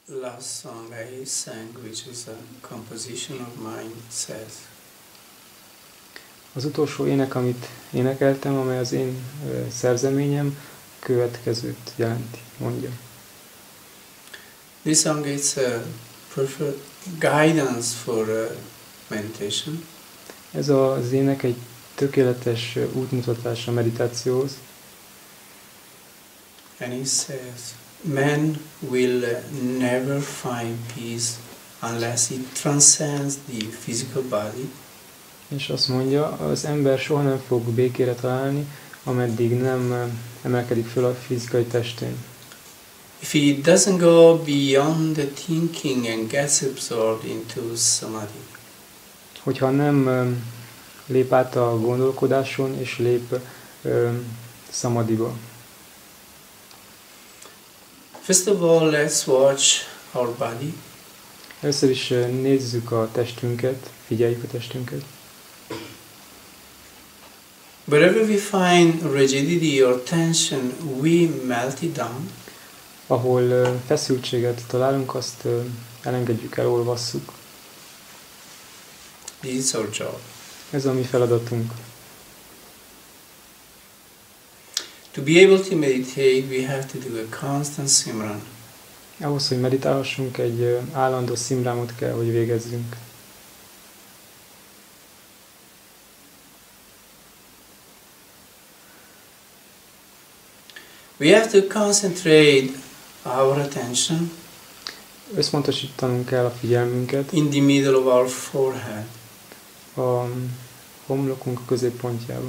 last song I sang, which is a composition of mine, says, Az utolsó ének, amit énekeltem, amely az én szerzeményem, következőt jelenti, mondja. This song is a perfect guidance for meditation. Ez az ének egy tökéletes útmutatás a meditációhoz. And he says, man will never find peace unless he transcends the physical body. És azt mondja, az ember soha nem fog békére találni, ameddig nem emelkedik föl a fizikai testén. If he doesn't go beyond the thinking and gets absorbed into samadhi. Hogyha nem lép át a gondolkodáson, és lép samadhiba. First of all, let's watch our body. Először is nézzük a testünket, figyeljük a testünket. Wherever we find rigidity or tension, we melt it down. Ahol feszültséget találunk, azt elengedjük, elolvasszuk. This is our job. Ez a mi feladatunk. To be able to meditate, we have to do a constant simran. Ahhoz, hogy meditálhassunk, egy állandó szimrámot kell, hogy végezzünk. We have to concentrate our attention Összpontosítanunk kell a figyelmünket in the middle of our forehead. a homlokunk középpontjába.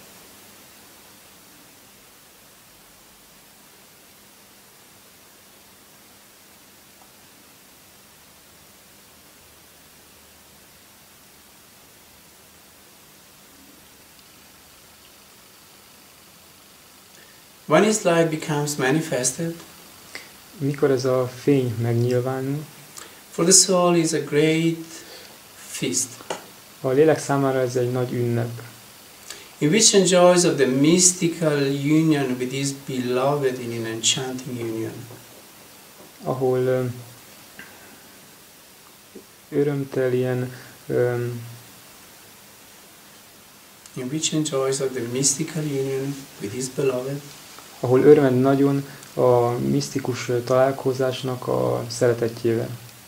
When this light becomes manifested, Mikor ez a fény megnyilvánul, for the soul is a great feast, a lélek számára ez egy nagy ünnep, in which enjoys of the mystical union with his beloved in an enchanting union. ahol örömteljen In which enjoys of the mystical union with his beloved, ahol örvend nagyon a misztikus találkozásnak a szeretetjével.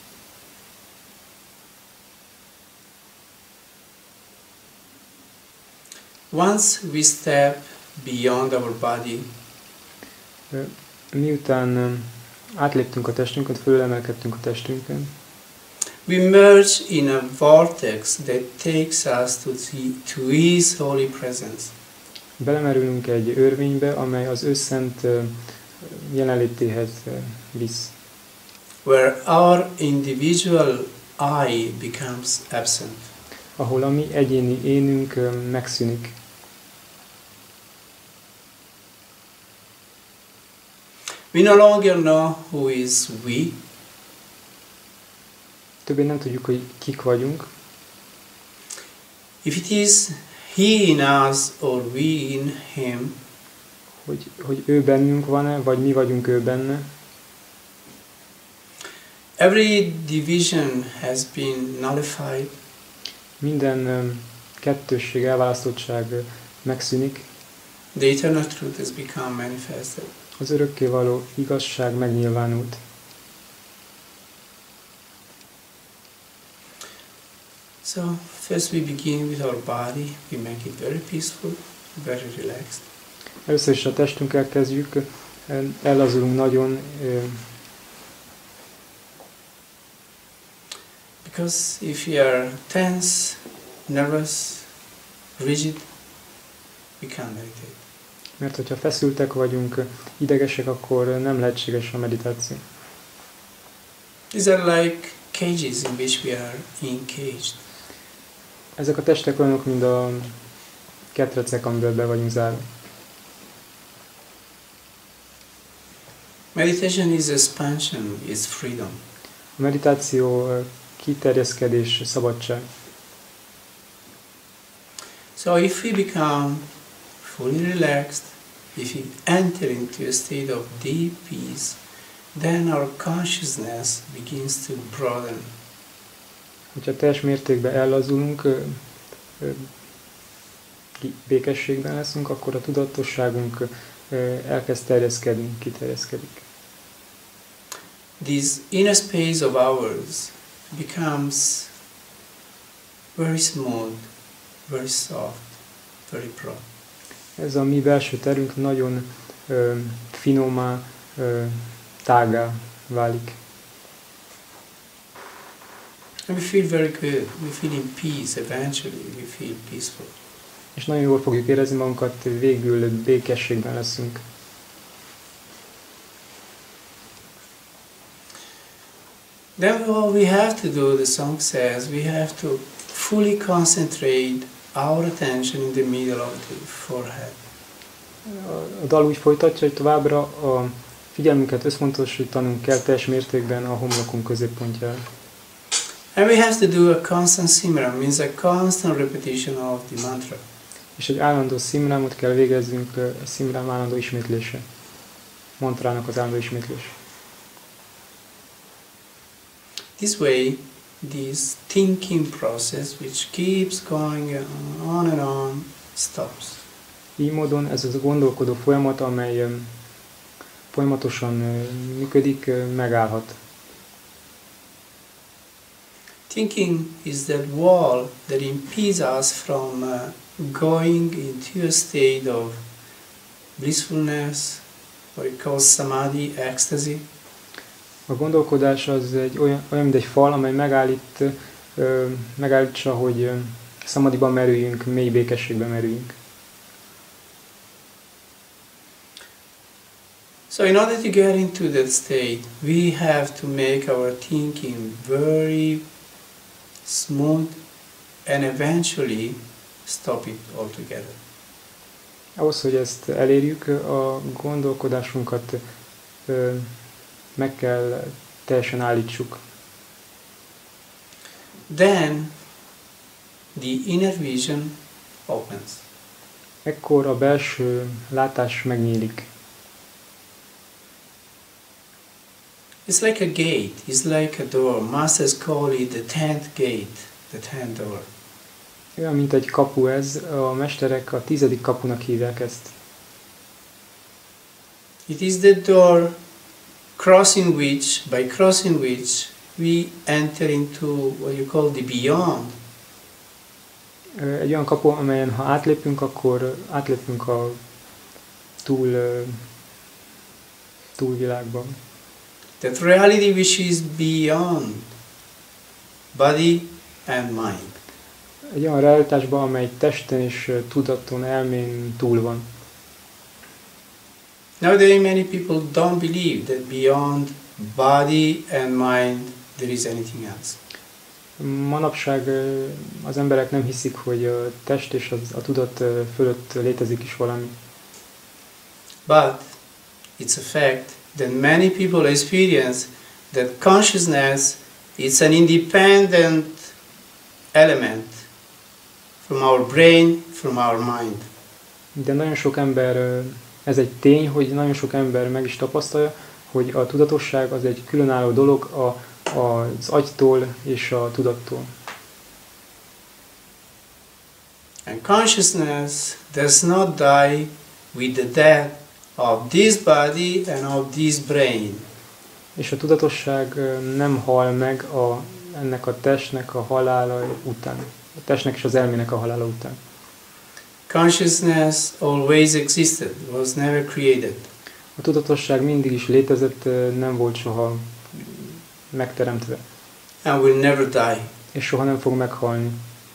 once we step beyond our body, Miután átléptünk a testünkön, fölemelkedtünk a testünkön, we merge in a vortex that takes us to his holy presence. belemerülünk egy örvénybe, amely az ő szent jelenlétéhez visz, Where our individual I becomes absent. ahol a mi egyéni énünk megszűnik. We no longer know who is we, Többé nem tudjuk, hogy kik vagyunk. if it is he in us or we in him, Hogy ő bennünk van-e, vagy mi vagyunk ő benne. every division has been nullified. Minden kettősség, elválasztottság megszűnik. The eternal truth has become manifested. Az örökkévaló igazság megnyilvánult. So first we begin with our body. We make it very peaceful, very relaxed. Először is a testünkkel kezdjük, ellazulunk nagyon, Because if we are tense, nervous, rigid, we can't meditate. mert hogyha feszültek vagyunk, idegesek, akkor nem lehetséges a meditáció. These are like cages in which we are encaged. Ezek a testek olyanok, mint a ketrecek, amiben be vagyunk zárva. Meditation is expansion, is freedom. A meditáció kiterjeszkedés, szabadság. So if we become fully relaxed, if we enter into a state of deep peace, then our consciousness begins to broaden. Hogyha teljes mértékben ellazulunk, békességben leszünk, akkor a tudatosságunk elkezd terjeszkedni, kiterjeszkedik. This inner space of ours becomes very smooth, very soft, very broad. Ez a mi belső terünk nagyon finomá, tágá válik. And we feel very good. We feel in peace. Eventually, we feel peaceful. És nagyon jól fogjuk érezni magunkat, végül békességben leszünk. Then what we have to do, the song says, we have to fully concentrate our attention in the middle of the forehead. A dal úgy folytatja, hogy továbbra a figyelmünket összpontosítanunk kell teljes mértékben a homlokunk középpontjára. And we have to do a constant simran, means a constant repetition of the mantra. És egy állandó szimrámot kell végezzünk, a szimrám állandó ismétlése. Mantrának az állandó ismétlése. This way, this thinking process, which keeps going on and on, stops. Így módon ez az a gondolkodó folyamat, amely folyamatosan működik, megállhat. Thinking is that wall that impedes us from going into a state of blissfulness, what it calls samadhi, ecstasy. A gondolkodás az olyan, mint egy fal, amely megállítsa, hogy szamadhiban merüljünk, mély békességben merüljünk. So in order to get into that state, we have to make our thinking very smooth and eventually stop it altogether. Ahhoz, hogy ezt elérjük, a gondolkodásunkat meg kell teljesen állítsuk. Then the inner vision opens. Ekkor a belső látás megnyílik. It's like a gate, it's like a door. Masters call it the 10th gate, the 10th door. Olyan, mint egy kapu ez, a mesterek a 10. kapunak hívják ezt. It is the door by crossing which we enter into what you call the beyond. Egy olyan kapu, amelyen ha átlépünk, akkor átlépünk a túlvilágban. That reality which is beyond body and mind. Egy olyan realitásban, amely testen és tudaton, elmén túl van. Nowadays many people don't believe that beyond body and mind there is anything else. Manapság az emberek nem hiszik, hogy a test és a tudat fölött létezik is valami. But it's a fact that many people experience that consciousness is an independent element from our brain, from our mind. De nagyon sok ember, ez egy tény, hogy nagyon sok ember meg is tapasztalja, hogy a tudatosság az egy különálló dolog az agytól és a tudattól. And consciousness does not die with the death of this body and of this brain. És a tudatosság nem hal meg ennek a testnek a halála után. A testnek és az elmének a halála után. Consciousness always existed, was never created. A tudatosság mindig is létezett, nem volt soha megteremtve. And will never die. És soha nem fog meghalni.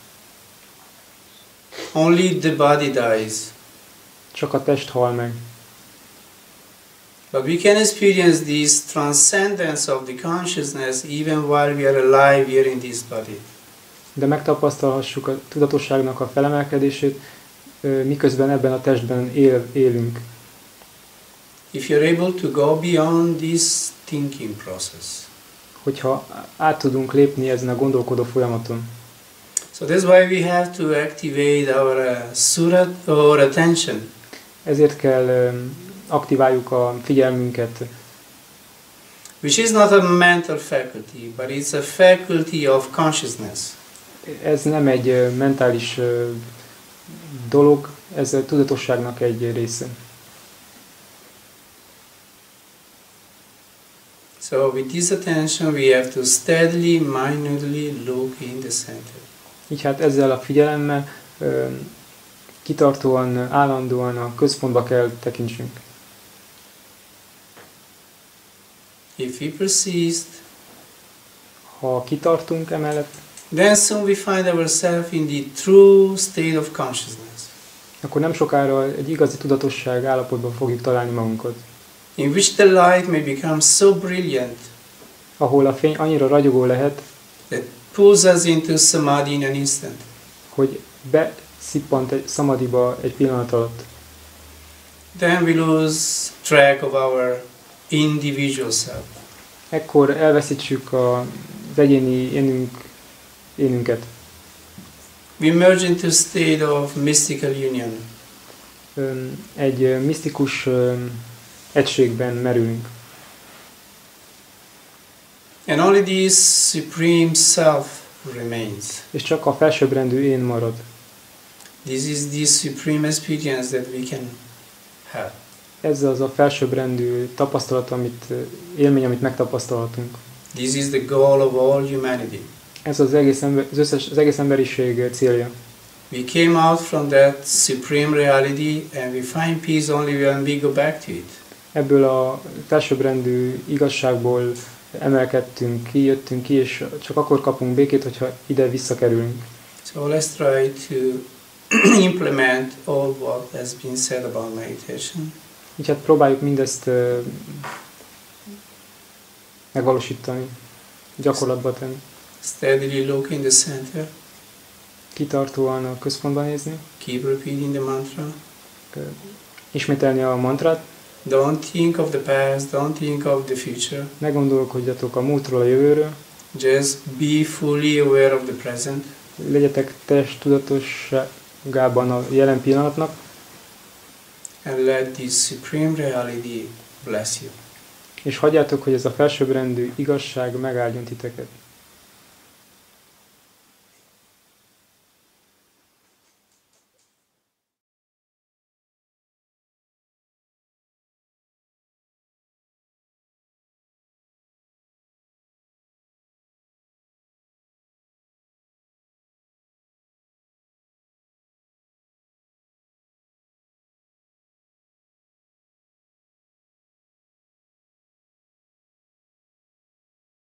Only the body dies. Csak a test hal meg. But we can experience this transcendence of the consciousness even while we are alive here in this body. De megtapasztalhassuk a tudatosságnak a felemelkedését, miközben ebben a testben élünk. If you're able to go beyond this thinking process. Hogyha át tudunk lépni ezen a gondolkodó folyamaton. So that's why we have to activate our surat or attention. Ezért kell aktiváljuk a figyelmünket. which is not a mental faculty, but it's a faculty of consciousness. Ez nem egy mentális dolog, ez a tudatosságnak egy része. So with this attention we have to steadily, minutely look in the center. Így hát ezzel a figyelemmel kitartóan, állandóan a központba kell tekintsünk. If we persist, Ha kitartunk emellett, then soon we find ourselves in the true state of consciousness, akkor nem sokára egy igazi tudatosság állapotban fogjuk találni magunkat, in which the light may become so brilliant ahol a fény annyira ragyogó lehet, that pulls us into samadhi in an instant. hogy beszippant egy szamadiba egy pillanat alatt. Then we lose track of our individual self. Ekkor elveszítsük az egyéni énünket. We merge into a state of mystical union. Egy misztikus egységben merülünk. And only this supreme self remains. És csak a felsőbbrendű én marad. This is the supreme experience that we can have. Ez az a felsőbbrendű tapasztalat, élmény, amit megtapasztalhatunk. This is the goal of all humanity. Ez az egész emberiség célja. We came out from that supreme reality and we find peace only when we go back to it. Ebből a felsőbbrendű igazságból emelkedtünk ki, jöttünk ki, és csak akkor kapunk békét, hogyha ide visszakerülünk. So let's try to implement all what has been said about meditation. Így hát próbáljuk mindezt megvalósítani, gyakorlatba tenni. Steadily look in the center. Kitartóan a központban nézni, Keep repeating the mantra. ismételni a mantrát, Don't think of the past, don't think of the future. ne gondolkodjatok a múltról, a jövőről, Just be fully aware of the present. legyetek teljes tudatosságában a jelen pillanatnak, And let this supreme reality bless you. és hagyjátok, hogy ez a felsőbbrendű igazság megáldjon titeket.